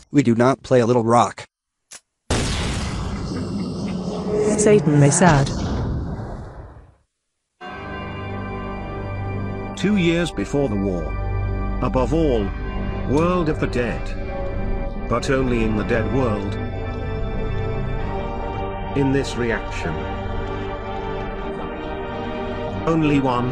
We do not play a little rock. Satan may sad. 2 years before the war. Above all, world of the dead. But only in the dead world. In this reaction. Only one.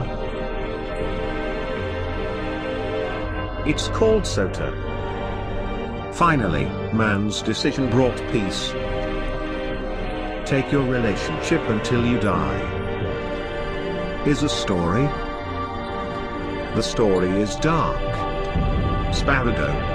It's called SOTA. Finally, man's decision brought peace. Take your relationship until you die. Is a story. The story is dark. Sparrow.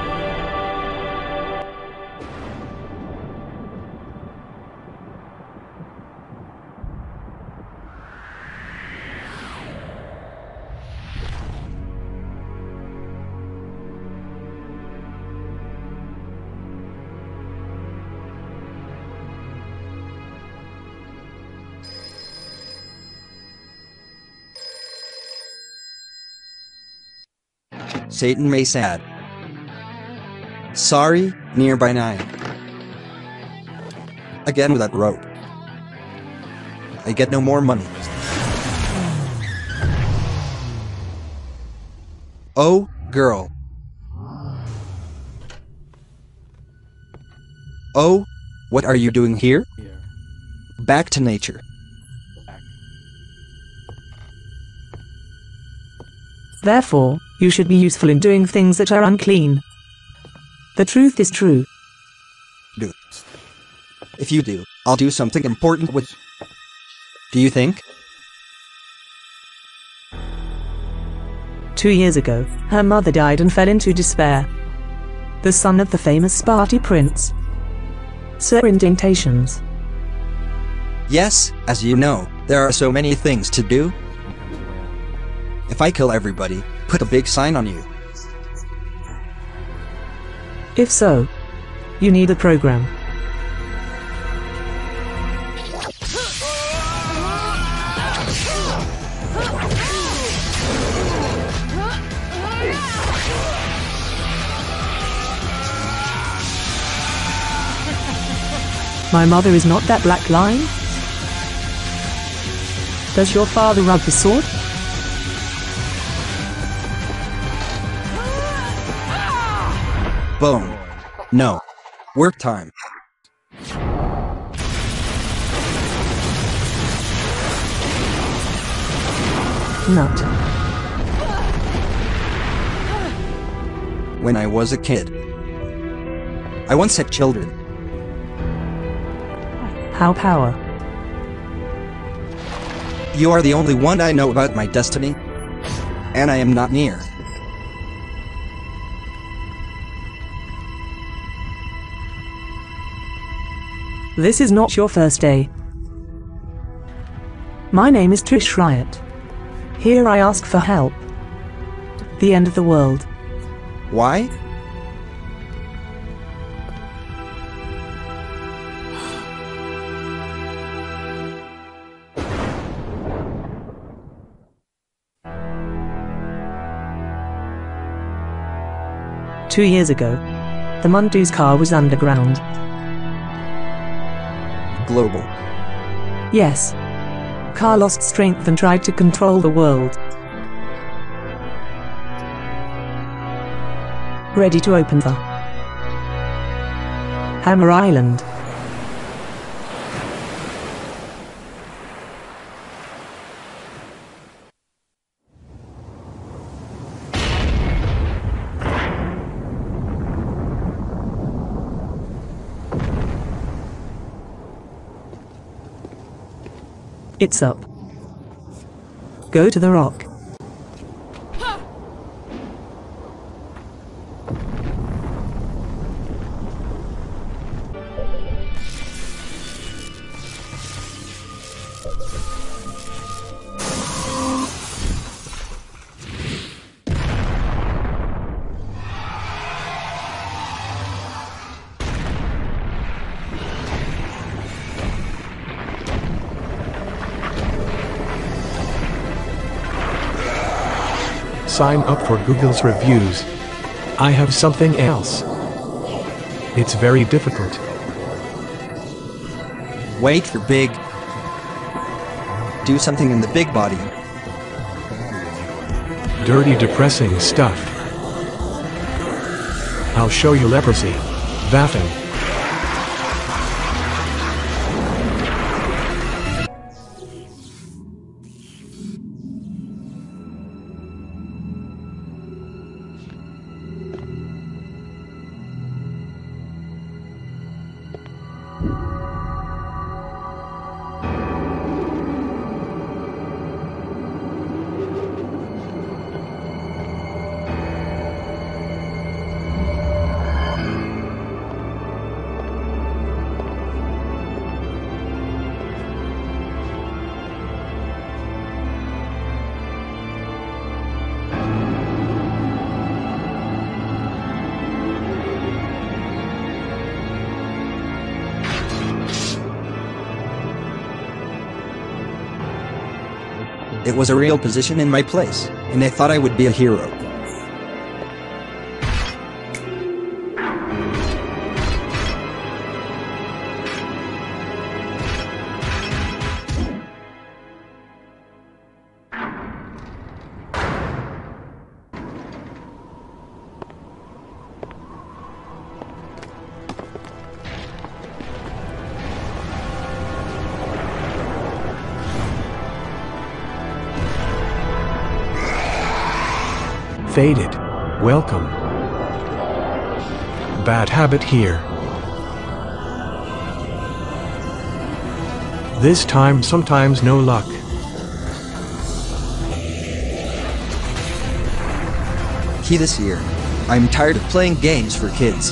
Satan may sad. Sorry, nearby 9. Again with that rope. I get no more money. Oh, girl. Oh, what are you doing here? Back to nature. Therefore, you should be useful in doing things that are unclean. The truth is true. Do. If you do, I'll do something important with... Do you think? 2 years ago, her mother died and fell into despair. The son of the famous Sparty prince. Sir indentations. Yes, as you know, there are so many things to do. If I kill everybody, put a big sign on you. If so, you need a program. My mother is not that black line? Does your father rub the sword? Bone. No. Work time. Nut. When I was a kid, I once had children. How power? You are the only one I know about my destiny, and I am not near. This is not your first day. My name is Trish Riot. Here I ask for help. The end of the world. Why? Two years ago, the Mundu's car was underground. Global. Yes. Car lost strength and tried to control the world. Ready to open the Hammer Island. It's up. Go to the rock. Sign up for Google's reviews. I have something else. It's very difficult. Wait, you're big. Do something in the big body. Dirty, depressing stuff. I'll show you leprosy. Vaffing. It was a real position in my place, and I thought I would be a hero. Faded. Welcome. Bad habit here. This time sometimes no luck. Key this year. I'm tired of playing games for kids.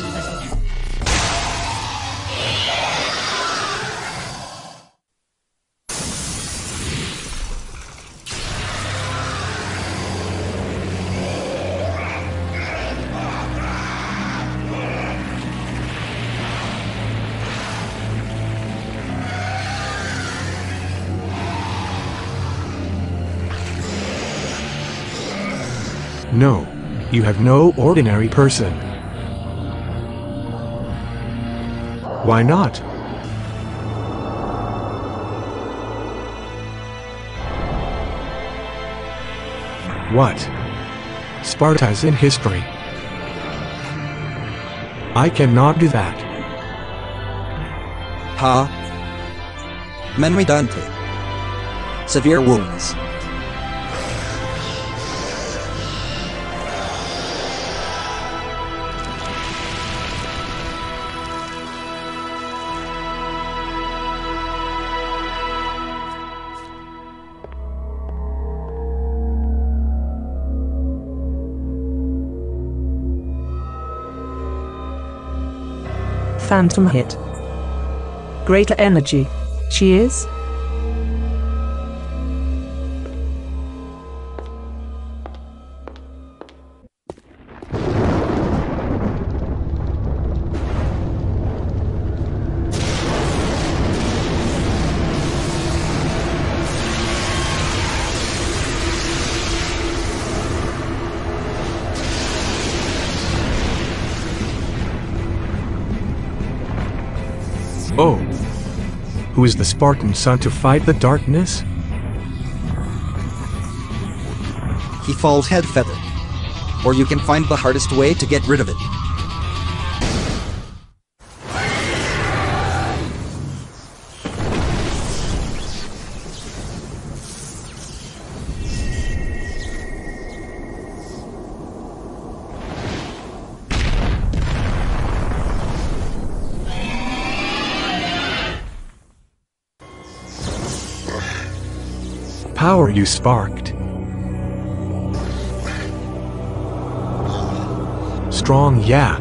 No, you have no ordinary person. Why not? What? Sparta's in history. I cannot do that. Ha. Menridante. Severe wounds. Phantom hit. Greater energy. Cheers. Oh. Who is the Spartan son to fight the darkness? He falls head feather. Or you can find the hardest way to get rid of it. Power you sparked. Strong, yeah.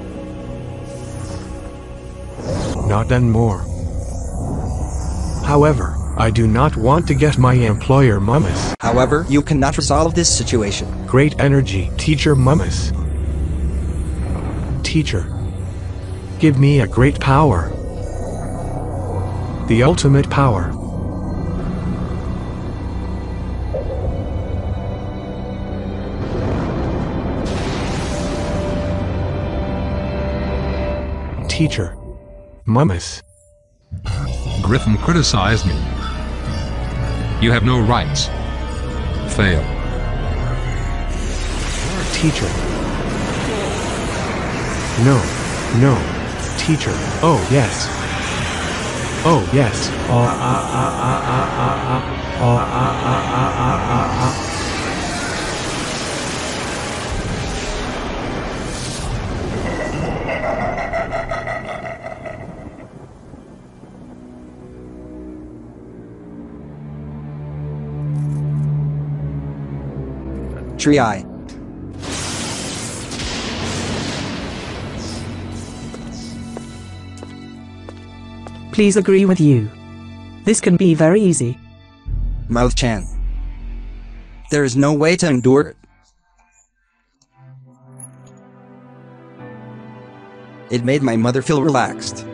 Not anymore. However, I do not want to get my employer Mummus. However, you cannot resolve this situation. Great energy, Teacher Mummus. Teacher. Give me a great power. The ultimate power. Teacher. Mummus. Griffin criticized me. You have no rights. Fail. Teacher. No. No. Teacher. Oh, yes. Oh, yes. Tree eye. Please agree with you. This can be very easy. Mouth Chan. There is no way to endure it. It made my mother feel relaxed.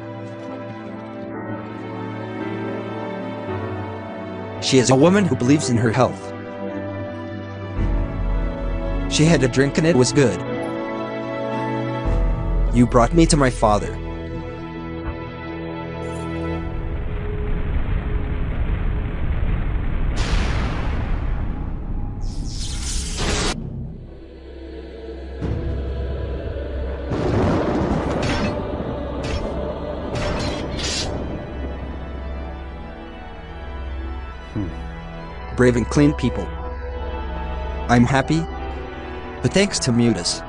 She is a woman who believes in her health. She had a drink and it was good. You brought me to my father. Brave and clean people. I'm happy, but thanks to Mutus.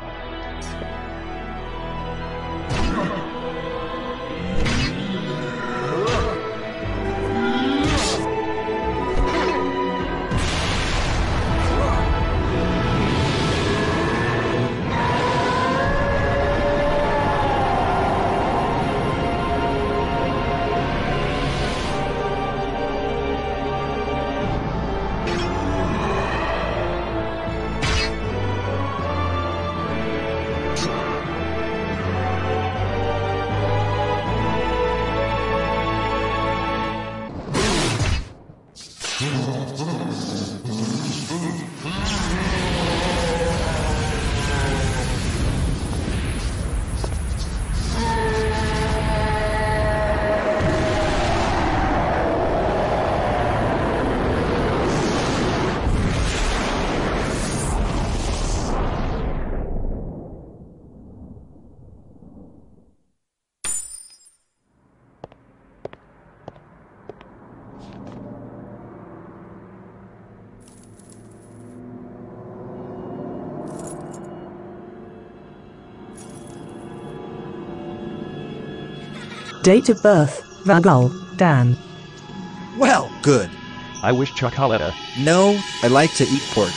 Date of birth, Vagul, Dan. Well, good. I wish chocolate. No, I like to eat pork.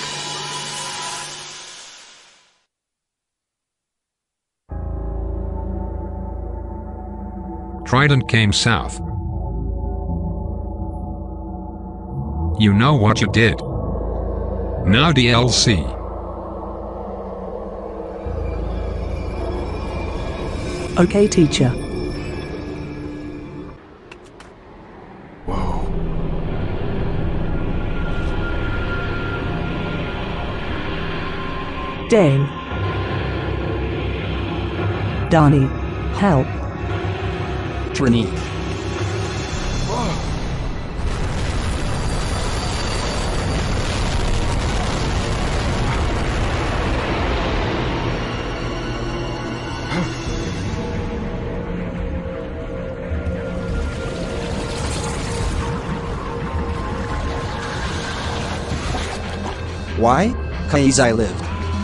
Trident came south. You know what you did. Now DLC. Okay, teacher. Whoa. Dane. Dani. Help. Trini. Why? Cause I lived.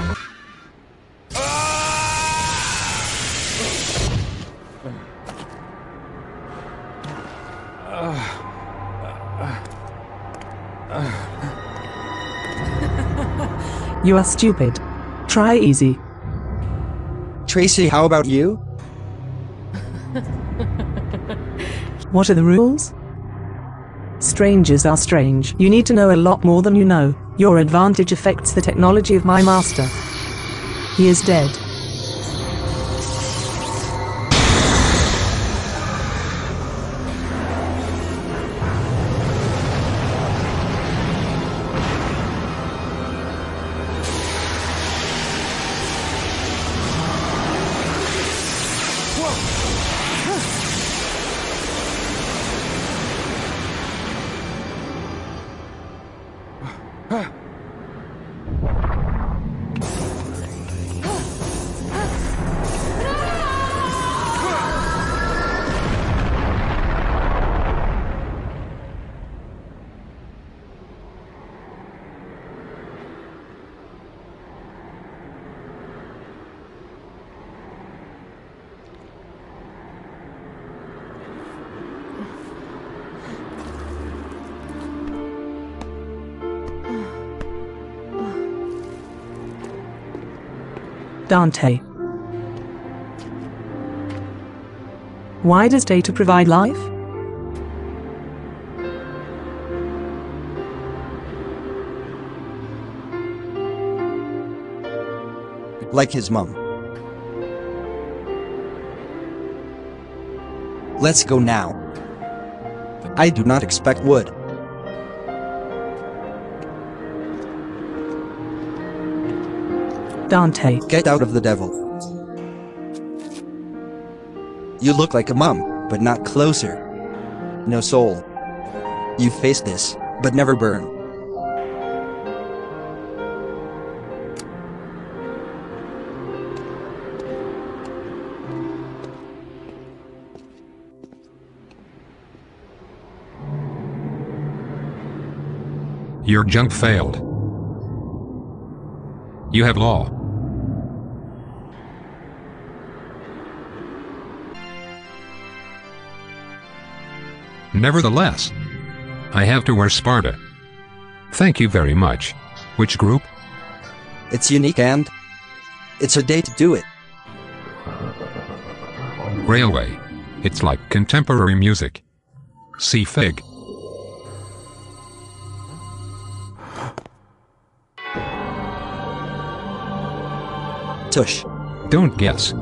You are stupid. Try easy. Tracy, how about you? What are the rules? Strangers are strange. You need to know a lot more than you know. Your advantage affects the technology of my master. He is dead. Dante. Why does data provide life? Like his mom. Let's go now. I do not expect wood. Dante. Get out of the devil. You look like a mum, but not closer. No soul. You face this, but never burn. Your jump failed. You have law. Nevertheless, I have to wear Sparta. Thank you very much. Which group? It's unique and it's a day to do it. Railway. It's like contemporary music. See Fig. Tush. Don't guess.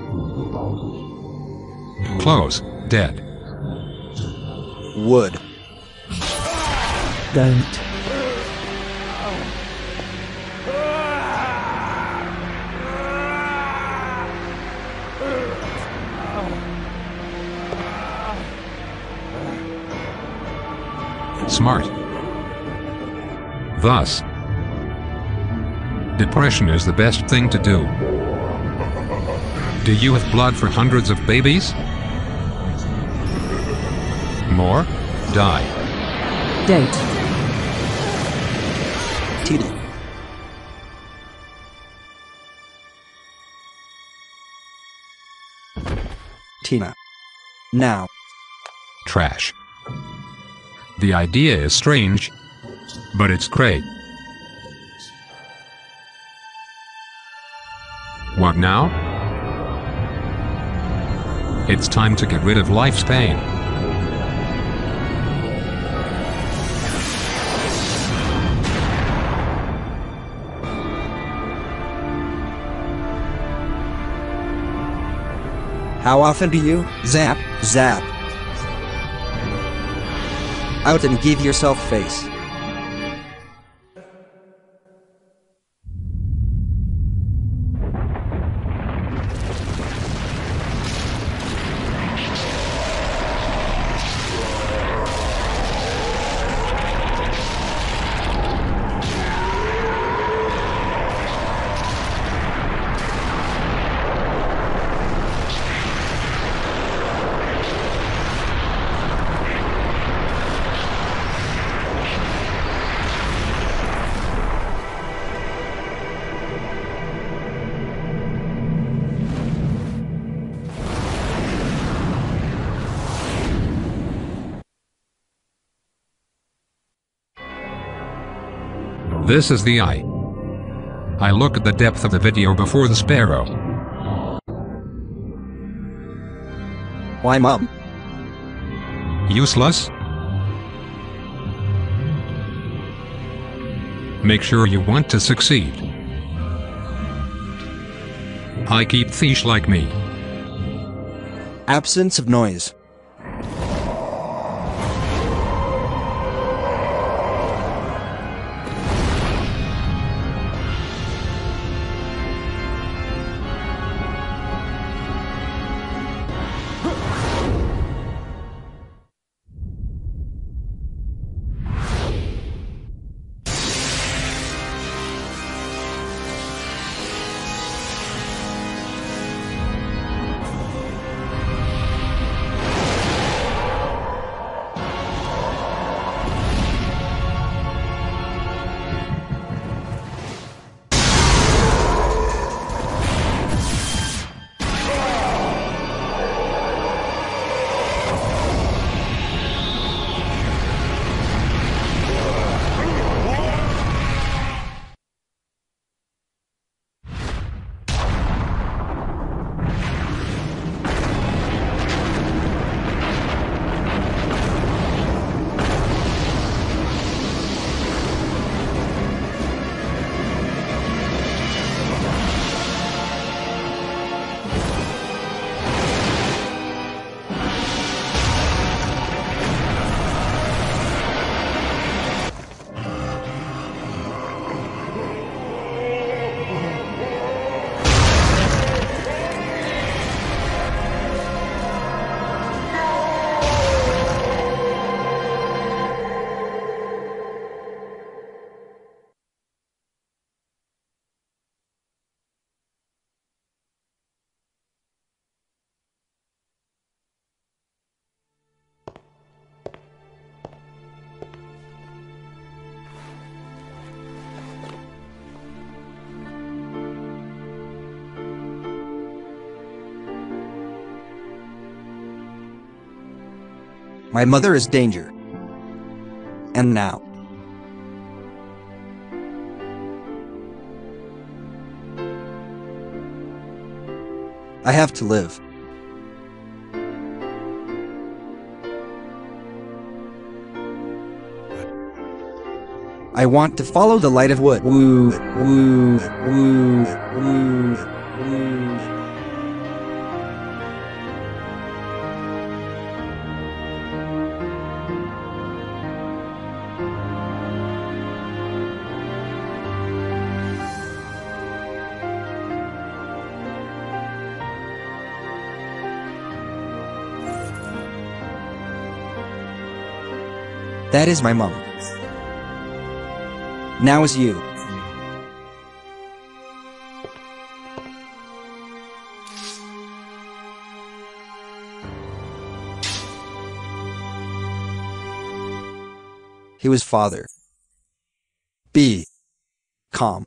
Close. Dead. Wood. Don't. Smart. Thus, depression is the best thing to do. Do you have blood for hundreds of babies? More? Die. Date. Titi. Tina. Now. Trash. The idea is strange, but it's great. What now? It's time to get rid of life's pain. How often do you zap, zap? Out and give yourself face. This is the eye. I look at the depth of the video before the sparrow. Why, Mom? Useless? Make sure you want to succeed. I keep fish like me. Absence of noise. My mother is danger. And now. I have to live. I want to follow the light of wood. Woo, woo, woo, woo, woo. That is my mom. Now is you. He was father. Be calm.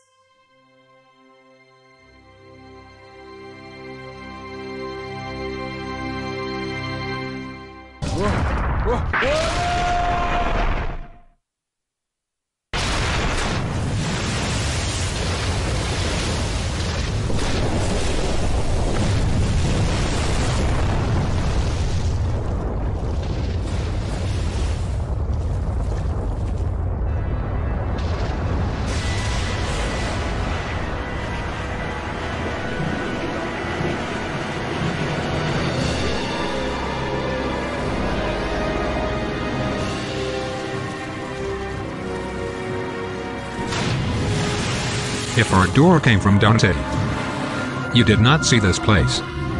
If our door came from Dante, you did not see this place.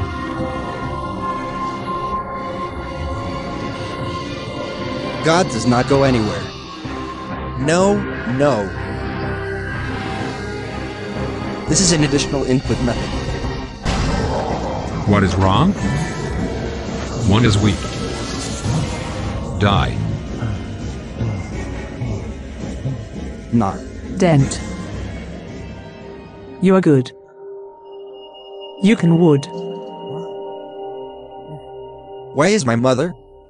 God does not go anywhere. No, no. This is an additional input method. What is wrong? One is weak. Die. Not. Dent. You are good. You can wood. Why is my mother?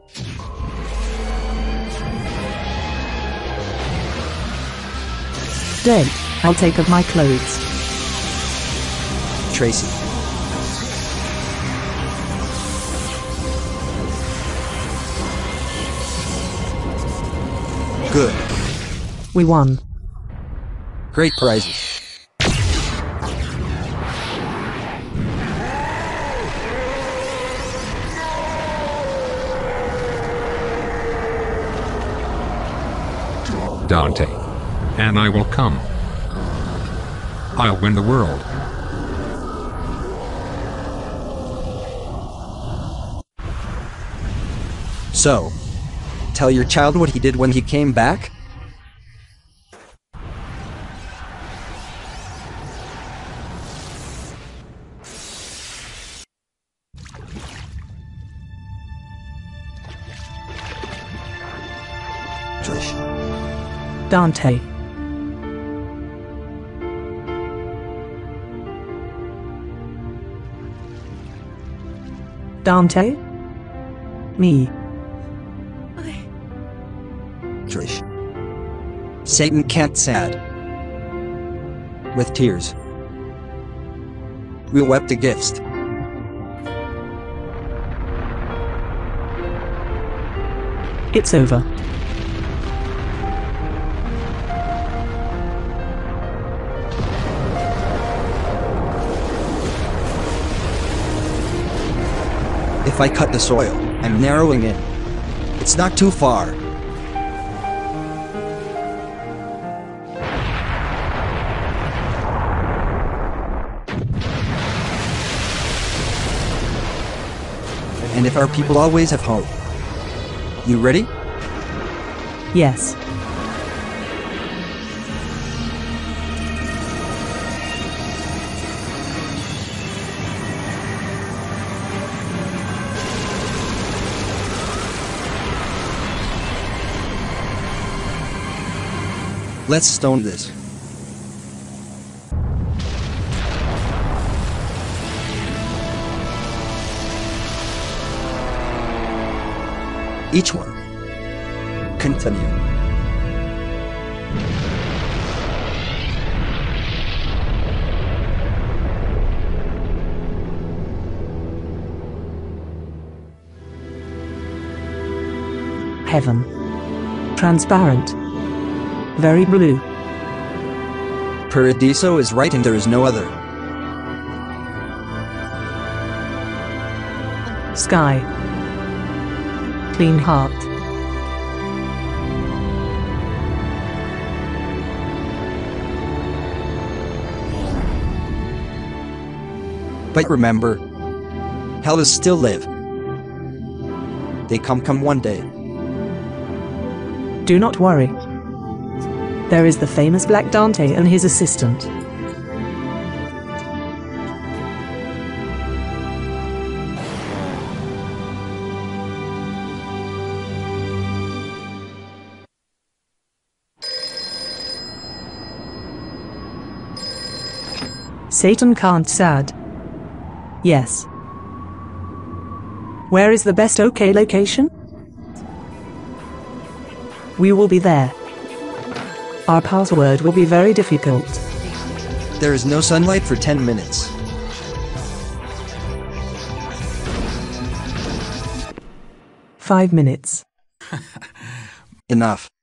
Dent, I'll take off my clothes. Tracy. Good. We won. Great prizes. Dante. And I will come. I'll win the world. So, tell your child what he did when he came back? Trish. Dante. Dante? Me. Trish. Satan can't sad. With tears. We wept against. It's over. If I cut the soil, I'm narrowing in. It's not too far. And if our people always have hope. You ready? Yes. Let's stone this. each one. Continue. Heaven. Transparent. Very blue. Paradiso is right and there is no other. Sky. Clean heart. But remember, hell is still live. They come one day. Do not worry. There is the famous Black Dante and his assistant. Satan can't sad. Yes. Where is the best OK location? We will be there. Our password will be very difficult. There is no sunlight for 10 minutes. Five minutes. Enough.